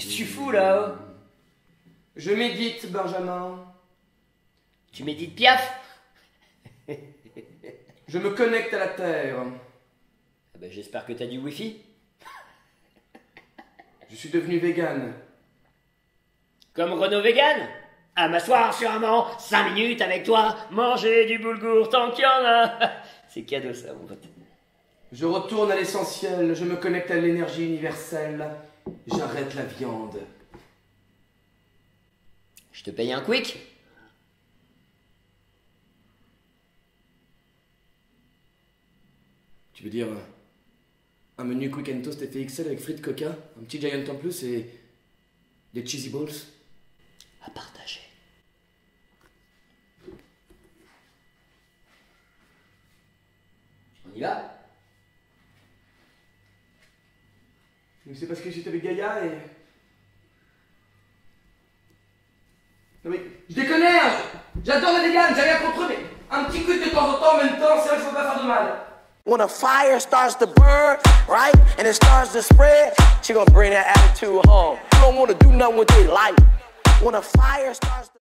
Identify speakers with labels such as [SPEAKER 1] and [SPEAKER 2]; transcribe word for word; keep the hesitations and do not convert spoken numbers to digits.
[SPEAKER 1] Qu'est-ce que tu fous là-haut?
[SPEAKER 2] Je médite, Benjamin.
[SPEAKER 1] Tu médites Piaf?
[SPEAKER 2] Je me connecte à la Terre.
[SPEAKER 1] Ah bah, j'espère que t'as du wifi.
[SPEAKER 2] Je suis devenu vegan.
[SPEAKER 1] Comme Renault Vegan? À m'asseoir sur un banc, cinq minutes avec toi, manger du boulgour tant qu'il y en a. C'est cadeau ça, mon pote.
[SPEAKER 2] Je retourne à l'essentiel, je me connecte à l'énergie universelle. J'arrête la viande.
[SPEAKER 1] Je te paye un quick?
[SPEAKER 2] Tu veux dire un menu quick and toast F X L avec frites coca, un petit giant en plus et des cheesy balls?
[SPEAKER 1] À partager. On y va?
[SPEAKER 2] Mais c'est parce que j'étais avec Gaïa et... Non mais, je déconne, hein. J'adore les vegans, j'ai rien contre eux, mais un petit coup de temps en temps en même temps, c'est vrai qu'il faut pas faire de mal.
[SPEAKER 3] When a fire starts to burn, right, and it starts to spread, she gonna bring that attitude home. You don't wanna do nothing with their life. When a fire starts to